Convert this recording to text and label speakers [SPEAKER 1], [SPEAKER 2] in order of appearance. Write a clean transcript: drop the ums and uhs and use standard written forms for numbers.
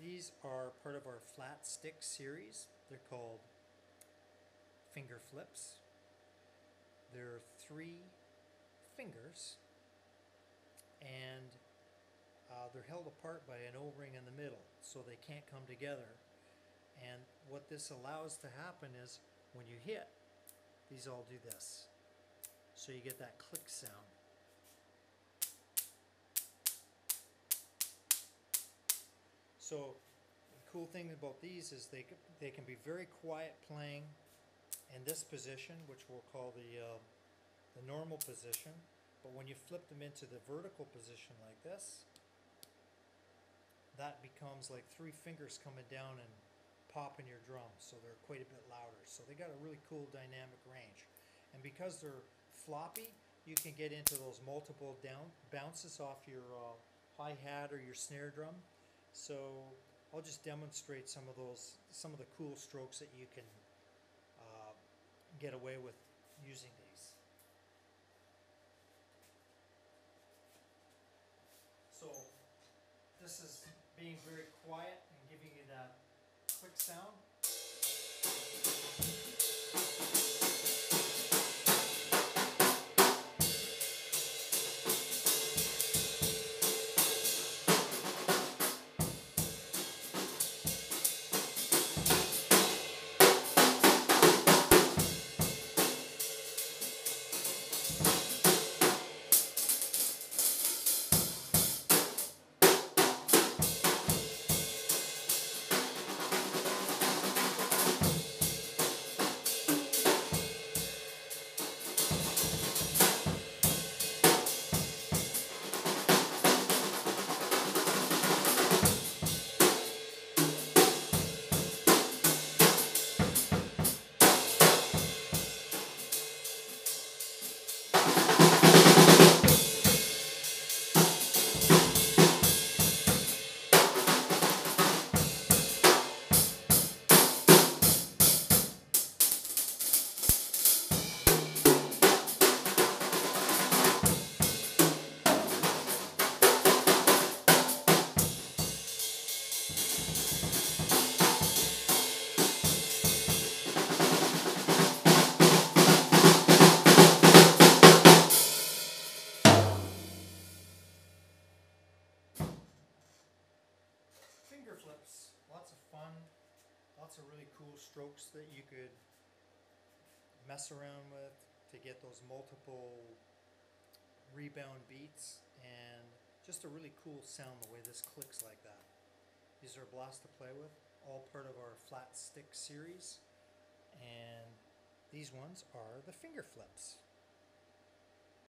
[SPEAKER 1] These are part of our flat stick series. They're called finger flips. There are 3 fingers, and they're held apart by an O-ring in the middle, so they can't come together. And what this allows to happen is when you hit, these all do this. So you get that click sound. So the cool thing about these is they can be very quiet playing in this position, which we'll call the normal position. But when you flip them into the vertical position like this, that becomes like 3 fingers coming down and popping your drum, so they're quite a bit louder. So they got a really cool dynamic range. And because they're floppy, you can get into those multiple bounces off your hi-hat or your snare drum. So I'll just demonstrate some of the cool strokes that you can get away with using these. So this is being very quiet and giving you that click sound. Finger flips, lots of fun, lots of really cool strokes that you could mess around with to get those multiple rebound beats, and just a really cool sound the way this clicks like that. These are a blast to play with, all part of our flat stick series, and these ones are the finger flips.